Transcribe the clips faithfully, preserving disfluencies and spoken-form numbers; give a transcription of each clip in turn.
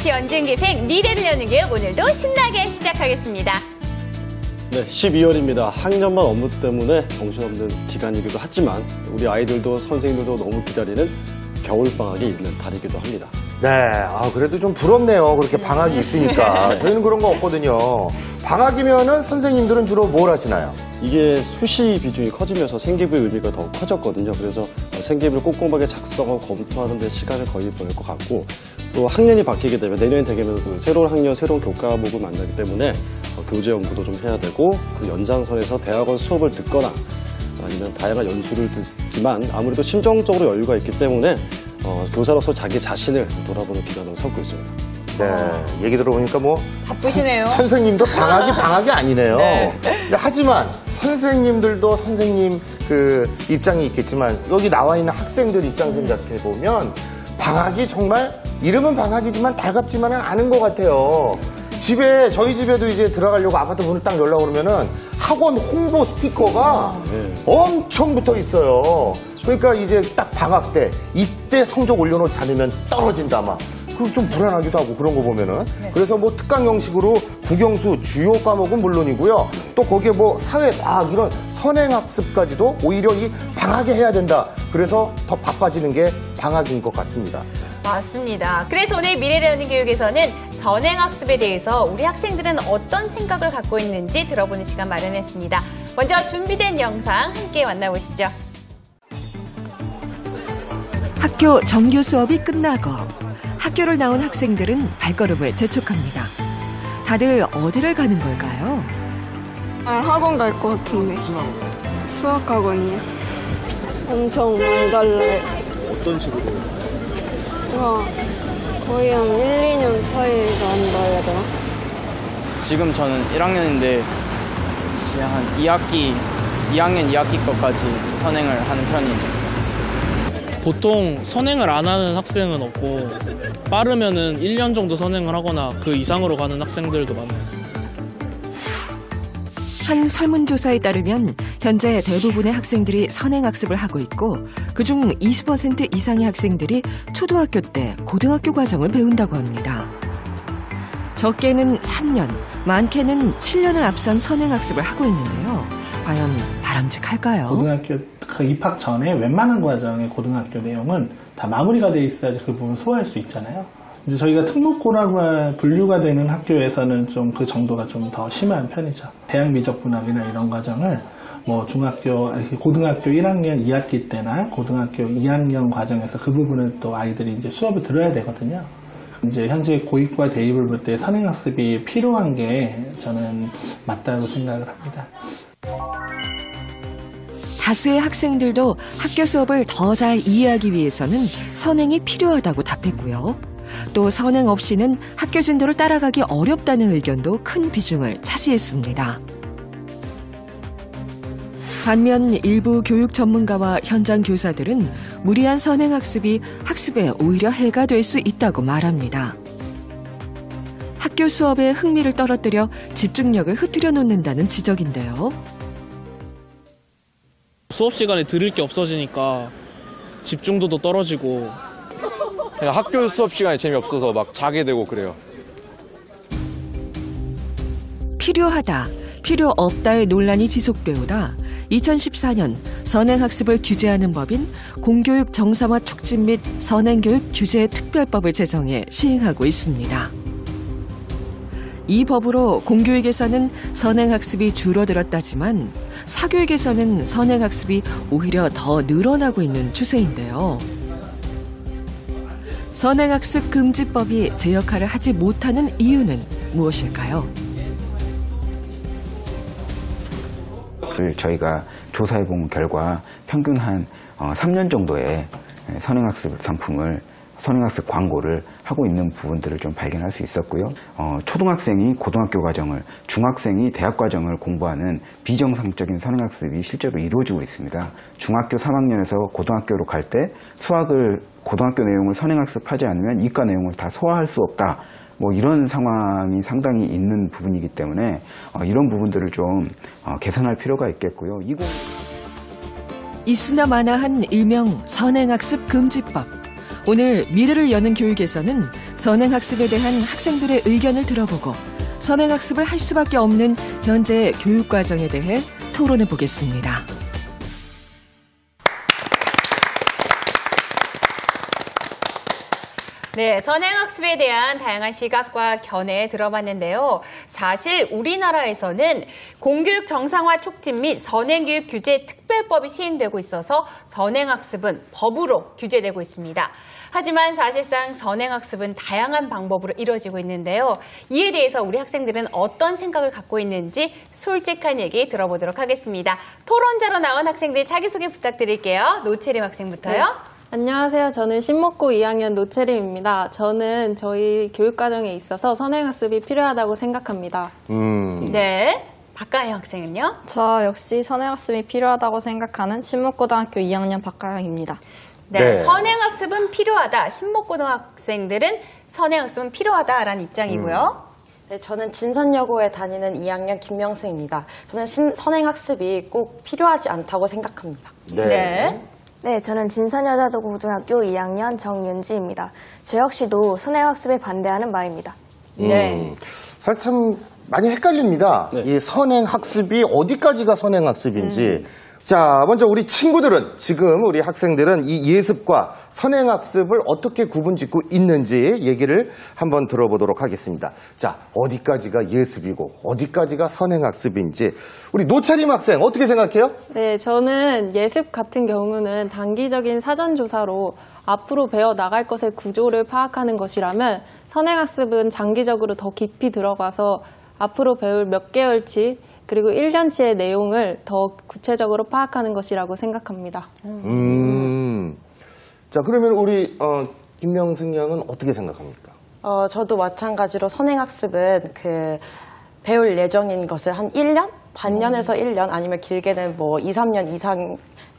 입시 연진기생 미래를 여는 교육 오늘도 신나게 시작하겠습니다. 네, 십이월입니다. 학년만 업무 때문에 정신없는 기간이기도 하지만 우리 아이들도 선생님들도 너무 기다리는 겨울방학이 있는 달이기도 합니다. 네, 아, 그래도 좀 부럽네요. 그렇게 방학이 있으니까. 저희는 그런 거 없거든요. 방학이면은 선생님들은 주로 뭘 하시나요? 이게 수시 비중이 커지면서 생기부의 의미가 더 커졌거든요. 그래서 생기부를 꼼꼼하게 작성하고 검토하는 데 시간을 거의 보낼 것 같고, 또 학년이 바뀌게 되면 내년이 되면 그 새로운 학년, 새로운 교과목을 만나기 때문에 어, 교재 연구도 좀 해야 되고, 그 연장선에서 대학원 수업을 듣거나 아니면 다양한 연수를 듣지만 아무래도 심정적으로 여유가 있기 때문에 어, 교사로서 자기 자신을 돌아보는 기간을 삼고 있습니다. 네, 얘기 들어보니까 뭐 바쁘시네요. 선, 선생님도 방학이 방학이 아니네요. 네. 하지만 선생님들도 선생님 그 입장이 있겠지만 여기 나와 있는 학생들 입장 생각해 보면 방학이 정말 이름은 방학이지만 달갑지만은 않은 것 같아요. 집에 저희 집에도 이제 들어가려고 아파트 문을 딱 열려고 그러면은 학원 홍보 스티커가 네. 엄청 붙어 있어요. 그러니까 이제 딱 방학 때 이때 성적 올려놓지 않으면 떨어진다 막. 그럼 좀 불안하기도 하고 그런 거 보면은. 네. 그래서 뭐 특강 형식으로 국영수 주요 과목은 물론이고요. 또 거기에 뭐 사회, 과학 이런 선행학습까지도 오히려 이 방학에 해야 된다. 그래서 더 바빠지는 게 방학인 것 같습니다. 맞습니다. 그래서 오늘 미래를 여는 교육에서는 선행학습에 대해서 우리 학생들은 어떤 생각을 갖고 있는지 들어보는 시간 마련했습니다. 먼저 준비된 영상 함께 만나보시죠. 학교 정규 수업이 끝나고 학교를 나온 학생들은 발걸음을 재촉합니다. 다들 어디를 가는 걸까요? 아, 학원 갈 것 같은데. 무슨 학원? 수학 학원이요. 엄청 많이 달라요. 어떤 식으로? 와, 거의 한 일, 이 년 차이가 난다 해야 되나? 지금 저는 일 학년인데 한 이 학기, 이 학년 이 학기 것까지 선행을 하는 편이에요. 보통 선행을 안 하는 학생은 없고 빠르면은 일 년 정도 선행을 하거나 그 이상으로 가는 학생들도 많아요. 한 설문조사에 따르면 현재 대부분의 학생들이 선행학습을 하고 있고 그중 이십 퍼센트 이상의 학생들이 초등학교 때 고등학교 과정을 배운다고 합니다. 적게는 삼 년, 많게는 칠 년을 앞선 선행학습을 하고 있는데요. 과연 바람직할까요? 고등학교 그 입학 전에 웬만한 과정의 고등학교 내용은 다 마무리가 돼 있어야지 그 부분 소화할 수 있잖아요. 이제 저희가 특목고라고 분류가 되는 학교에서는 좀 그 정도가 좀 더 심한 편이죠. 대학 미적분학이나 이런 과정을 뭐 중학교, 고등학교 일 학년 이 학기 때나 고등학교 이 학년 과정에서 그 부분은 또 아이들이 이제 수업을 들어야 되거든요. 이제 현재 고입과 대입을 볼 때 선행학습이 필요한 게 저는 맞다고 생각을 합니다. 다수의 학생들도 학교 수업을 더 잘 이해하기 위해서는 선행이 필요하다고 답했고요. 또 선행 없이는 학교 진도를 따라가기 어렵다는 의견도 큰 비중을 차지했습니다. 반면 일부 교육 전문가와 현장 교사들은 무리한 선행학습이 학습에 오히려 해가 될 수 있다고 말합니다. 학교 수업에 흥미를 떨어뜨려 집중력을 흐트려 놓는다는 지적인데요. 수업 시간에 들을 게 없어지니까 집중도도 떨어지고 그냥 학교 수업 시간이 재미없어서 막 자게 되고 그래요. 필요하다, 필요 없다의 논란이 지속되오다 이천십사 년 선행학습을 규제하는 법인 공교육 정상화 촉진 및 선행교육 규제 특별법을 제정해 시행하고 있습니다. 이 법으로 공교육에서는 선행학습이 줄어들었다지만 사교육에서는 선행학습이 오히려 더 늘어나고 있는 추세인데요. 선행학습 금지법이 제 역할을 하지 못하는 이유는 무엇일까요? 저희가 조사해본 결과 평균 한 삼 년 정도의 선행학습 상품을 선행학습 광고를 하고 있는 부분들을 좀 발견할 수 있었고요. 어, 초등학생이 고등학교 과정을, 중학생이 대학 과정을 공부하는 비정상적인 선행학습이 실제로 이루어지고 있습니다. 중학교 삼 학년에서 고등학교로 갈 때 수학을 고등학교 내용을 선행학습하지 않으면 이과 내용을 다 소화할 수 없다. 뭐 이런 상황이 상당히 있는 부분이기 때문에 어, 이런 부분들을 좀 어, 개선할 필요가 있겠고요. 이공... 있으나 마나한 일명 선행학습 금지법. 오늘 미래를 여는 교육에서는 선행학습에 대한 학생들의 의견을 들어보고 선행학습을 할 수밖에 없는 현재의 교육과정에 대해 토론해 보겠습니다. 네, 선행학습에 대한 다양한 시각과 견해 들어봤는데요. 사실 우리나라에서는 공교육 정상화 촉진 및 선행교육 규제 특별법이 시행되고 있어서 선행학습은 법으로 규제되고 있습니다. 하지만 사실상 선행학습은 다양한 방법으로 이루어지고 있는데요. 이에 대해서 우리 학생들은 어떤 생각을 갖고 있는지 솔직한 얘기 들어보도록 하겠습니다. 토론자로 나온 학생들 자기소개 부탁드릴게요. 노채림 학생부터요. 네. 안녕하세요. 저는 신목고 이 학년 노채림입니다. 저는 저희 교육과정에 있어서 선행학습이 필요하다고 생각합니다. 음. 네. 박가영 학생은요? 저 역시 선행학습이 필요하다고 생각하는 신목고등학교 이 학년 박가영입니다. 네, 네. 선행학습은 필요하다. 신목고등학생들은 선행학습은 필요하다라는 입장이고요. 네, 저는 진선여고에 다니는 이 학년 김명승입니다. 저는 신, 선행학습이 꼭 필요하지 않다고 생각합니다. 네. 네. 네, 저는 진선여자고등학교 이 학년 정윤지입니다. 저 역시도 선행학습에 반대하는 바입니다. 네. 음, 사실 참 많이 헷갈립니다. 네. 이 선행학습이 어디까지가 선행학습인지. 음. 자, 먼저 우리 친구들은, 지금 우리 학생들은 이 예습과 선행학습을 어떻게 구분짓고 있는지 얘기를 한번 들어보도록 하겠습니다. 자, 어디까지가 예습이고 어디까지가 선행학습인지 우리 노차림 학생 어떻게 생각해요? 네, 저는 예습 같은 경우는 단기적인 사전조사로 앞으로 배워 나갈 것의 구조를 파악하는 것이라면 선행학습은 장기적으로 더 깊이 들어가서 앞으로 배울 몇 개월치 그리고 일 년치의 내용을 더 구체적으로 파악하는 것이라고 생각합니다. 음. 자, 그러면 우리 어, 김명승 양은 어떻게 생각합니까? 어, 저도 마찬가지로 선행학습은 그 배울 예정인 것을 한 일 년? 반년에서 일 년 아니면 길게는 뭐 이, 삼 년 이상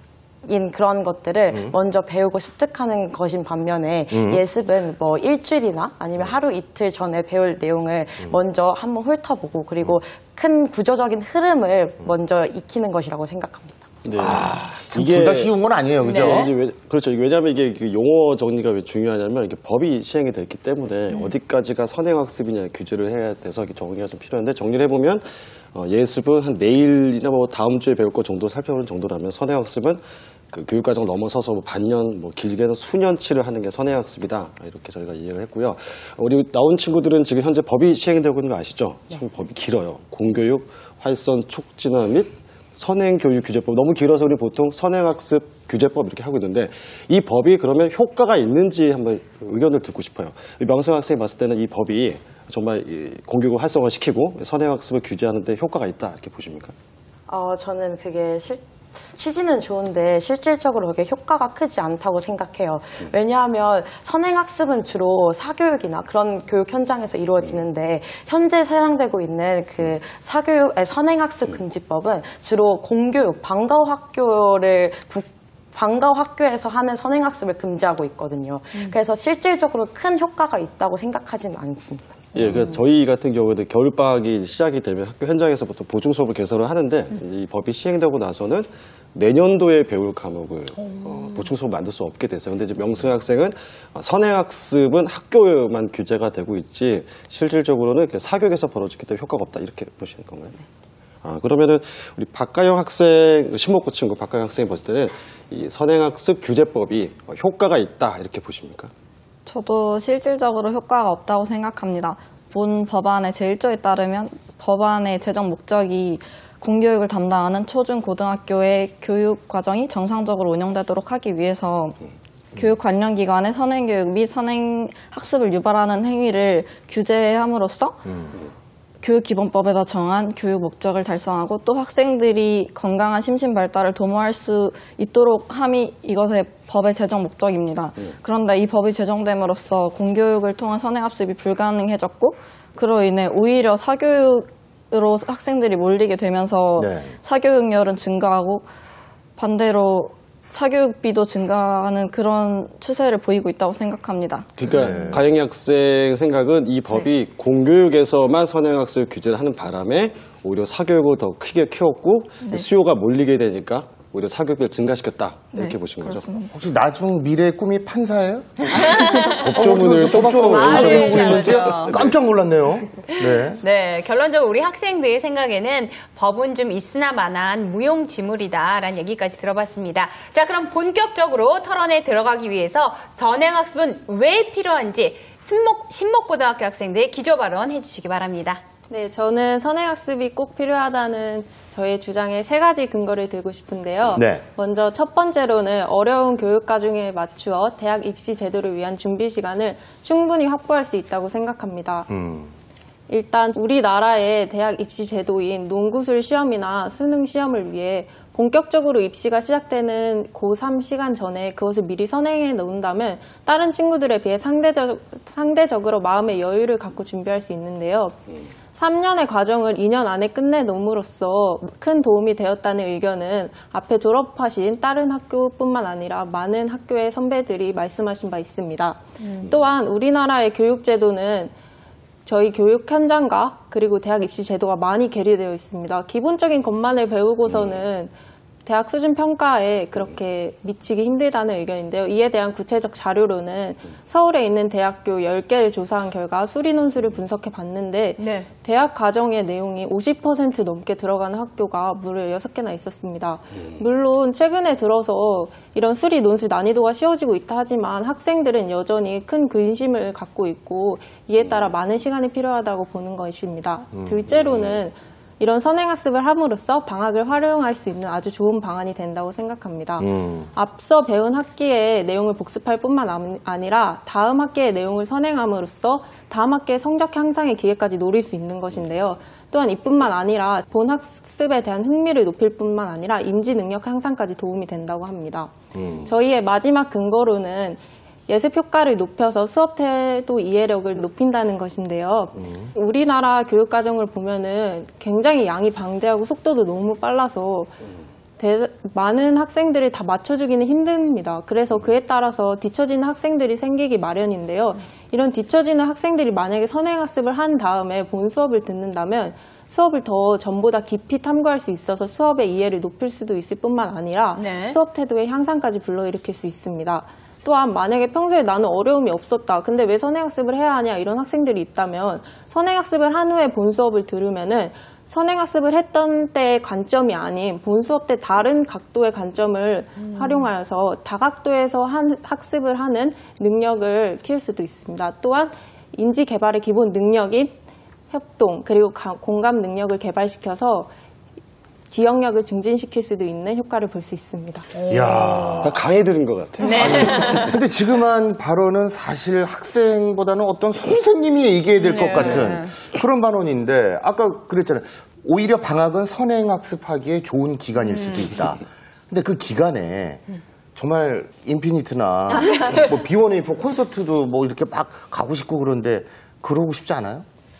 인 그런 것들을 음. 먼저 배우고 습득하는 것인 반면에 음. 예습은 뭐 일주일이나 아니면 하루 이틀 전에 배울 내용을 음. 먼저 한번 훑어보고 그리고 큰 구조적인 흐름을 먼저 익히는 것이라고 생각합니다. 네. 아, 참 둘 다 쉬운 건 아니에요, 그죠? 네. 이게 왜, 그렇죠. 왜냐하면 이게 용어 정리가 왜 중요하냐면 이게 법이 시행이 됐기 때문에 음. 어디까지가 선행학습이냐 규제를 해야 돼서 정리가 좀 필요한데 정리를 해보면 어, 예습은 한 내일이나 뭐 다음 주에 배울 것 정도 살펴보는 정도라면 선행학습은 그 교육과정 넘어서서 뭐 반년, 뭐 길게는 수년치를 하는 게 선행학습이다. 이렇게 저희가 이해를 했고요. 우리 나온 친구들은 지금 현재 법이 시행되고 있는 거 아시죠? 참 법이 길어요. 공교육, 활선, 촉진화 및 선행교육규제법. 너무 길어서 우리 보통 선행학습 규제법 이렇게 하고 있는데 이 법이 그러면 효과가 있는지 한번 의견을 듣고 싶어요. 명승 학생이 봤을 때는 이 법이 정말 이 공교육을 활성화시키고 선행학습을 규제하는 데 효과가 있다 이렇게 보십니까? 어, 저는 그게 실 취지는 좋은데 실질적으로 그렇게 효과가 크지 않다고 생각해요. 왜냐하면 선행학습은 주로 사교육이나 그런 교육 현장에서 이루어지는데 현재 사용되고 있는 그 사교육, 아니, 선행학습 금지법은 주로 공교육, 방과후 학교를 국 방과후 학교에서 하는 선행학습을 금지하고 있거든요. 음. 그래서 실질적으로 큰 효과가 있다고 생각하지는 않습니다. 예, 그 저희 같은 경우에는 겨울방학이 시작이 되면 학교 현장에서부터 보충 수업을 개설을 하는데 음. 이 법이 시행되고 나서는 내년도에 배울 과목을 어, 보충 수업 만들 수 없게 됐어요. 근데 이제 명승 학생은 선행학습은 학교에만 규제가 되고 있지 실질적으로는 사교육에서 벌어지기 때문에 효과가 없다 이렇게 보시는 건가요? 네. 아, 그러면은 우리 박가영 학생, 신목고 친구 박가영 학생이 봤을 때는 이 선행학습 규제법이 효과가 있다 이렇게 보십니까? 저도 실질적으로 효과가 없다고 생각합니다. 본 법안의 제일 조에 따르면 법안의 제정 목적이 공교육을 담당하는 초중 고등학교의 교육 과정이 정상적으로 운영되도록 하기 위해서 교육 관련 기관의 선행교육 및 선행학습을 유발하는 행위를 규제함으로써 음. 교육기본법에서 정한 교육 목적을 달성하고 또 학생들이 건강한 심신 발달을 도모할 수 있도록 함이 이것의 법의 제정 목적입니다. 음. 그런데 이 법이 제정됨으로써 공교육을 통한 선행학습이 불가능해졌고 그로 인해 오히려 사교육으로 학생들이 몰리게 되면서 네. 사교육열은 증가하고 반대로 사교육비도 증가하는 그런 추세를 보이고 있다고 생각합니다. 그러니까 네. 가영이 학생 생각은 이 법이 네. 공교육에서만 선행학습 규제를 하는 바람에 오히려 사교육을 더 크게 키웠고 네. 수요가 몰리게 되니까 오히려 사교육비를 증가시켰다 이렇게 네, 보신 거죠? 그렇습니다. 혹시 나중 미래의 꿈이 판사예요? 법조문을 또박또박 말을 외우시고 있는지 잘하죠. 깜짝 놀랐네요. 네. 네, 결론적으로 우리 학생들 생각에는 법은 좀 있으나 마나한 무용지물이다라는 얘기까지 들어봤습니다. 자, 그럼 본격적으로 토론에 들어가기 위해서 선행학습은 왜 필요한지 신목, 신목고등학교 학생들 기조 발언 해주시기 바랍니다. 네, 저는 선행학습이 꼭 필요하다는 저의 주장에 세 가지 근거를 들고 싶은데요. 네. 먼저 첫 번째로는 어려운 교육 과정에 맞추어 대학 입시 제도를 위한 준비 시간을 충분히 확보할 수 있다고 생각합니다. 음. 일단 우리나라의 대학 입시 제도인 농구술 시험이나 수능 시험을 위해 본격적으로 입시가 시작되는 고삼 시간 전에 그것을 미리 선행해 놓는다면 다른 친구들에 비해 상대적, 상대적으로 마음의 여유를 갖고 준비할 수 있는데요. 삼 년의 과정을 이 년 안에 끝내놓음으로써 큰 도움이 되었다는 의견은 앞에 졸업하신 다른 학교뿐만 아니라 많은 학교의 선배들이 말씀하신 바 있습니다. 음. 또한 우리나라의 교육제도는 저희 교육 현장과 그리고 대학 입시 제도가 많이 괴리되어 있습니다. 기본적인 것만을 배우고서는 대학 수준 평가에 그렇게 미치기 힘들다는 의견인데요. 이에 대한 구체적 자료로는 서울에 있는 대학교 열 개를 조사한 결과 수리 논술을 분석해 봤는데 네. 대학 과정의 내용이 오십 퍼센트 넘게 들어가는 학교가 무려 여섯 개나 있었습니다. 물론 최근에 들어서 이런 수리 논술 난이도가 쉬워지고 있다 하지만 학생들은 여전히 큰 근심을 갖고 있고 이에 따라 많은 시간이 필요하다고 보는 것입니다. 둘째로는 이런 선행학습을 함으로써 방학을 활용할 수 있는 아주 좋은 방안이 된다고 생각합니다. 음. 앞서 배운 학기의 내용을 복습할 뿐만 아니라 다음 학기의 내용을 선행함으로써 다음 학기의 성적 향상의 기회까지 노릴 수 있는 것인데요. 또한 이뿐만 아니라 본 학습에 대한 흥미를 높일 뿐만 아니라 인지 능력 향상까지 도움이 된다고 합니다. 음. 저희의 마지막 근거로는 예습 효과를 높여서 수업 태도 이해력을 높인다는 것인데요. 음. 우리나라 교육 과정을 보면은 굉장히 양이 방대하고 속도도 너무 빨라서 대, 많은 학생들을 다 맞춰주기는 힘듭니다. 그래서 그에 따라서 뒤처지는 학생들이 생기기 마련인데요. 이런 뒤처지는 학생들이 만약에 선행학습을 한 다음에 본 수업을 듣는다면 수업을 더 전보다 깊이 탐구할 수 있어서 수업의 이해를 높일 수도 있을 뿐만 아니라 네. 수업 태도의 향상까지 불러일으킬 수 있습니다. 또한 만약에 평소에 나는 어려움이 없었다. 근데 왜 선행학습을 해야 하냐 이런 학생들이 있다면 선행학습을 한 후에 본 수업을 들으면은 선행학습을 했던 때의 관점이 아닌 본 수업 때 다른 각도의 관점을 음. 활용하여서 다각도에서 한 학습을 하는 능력을 키울 수도 있습니다. 또한 인지 개발의 기본 능력인 협동 그리고 가, 공감 능력을 개발시켜서 기억력을 증진시킬 수도 있는 효과를 볼 수 있습니다. 이야. 강의 들은 것 같아요. 네. 아니, 근데 지금 한 발언은 사실 학생보다는 어떤 선생님이 얘기해야 될 것 네. 같은 그런 발언인데 아까 그랬잖아요. 오히려 방학은 선행학습하기에 좋은 기간일 수도 있다. 근데 그 기간에 정말 인피니트나 뭐 비원에이퍼 콘서트도 뭐 이렇게 막 가고 싶고 그런데 그러고 싶지 않아요?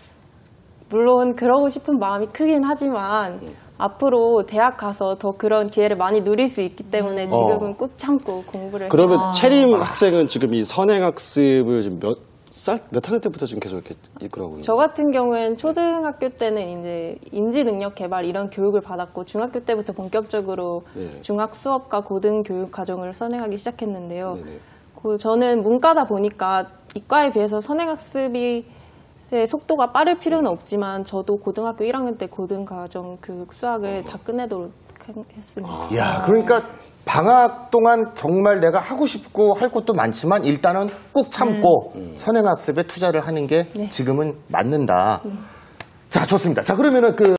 물론 그러고 싶은 마음이 크긴 하지만 앞으로 대학 가서 더 그런 기회를 많이 누릴 수 있기 때문에 지금은 어. 꾹 참고 공부를 그러면 해요. 채림 학생은 지금 이 선행학습을 지금 몇 살, 몇 학년 때부터 지금 계속 이렇게 이끌어가고 있는 저 같은 경우엔 초등학교 때는 이제 인지 능력 개발 이런 교육을 받았고 중학교 때부터 본격적으로 네. 중학 수업과 고등 교육 과정을 선행하기 시작했는데요. 네네. 그 저는 문과다 보니까 이과에 비해서 선행학습이 속도가 빠를 필요는 없지만 저도 고등학교 일 학년 때 고등과정 교육 수학을 다 끝내도록 했습니다. 야, 그러니까 방학 동안 정말 내가 하고 싶고 할 것도 많지만 일단은 꼭 참고 음. 선행학습에 투자를 하는 게 네. 지금은 맞는다. 자, 좋습니다. 자, 그러면은 그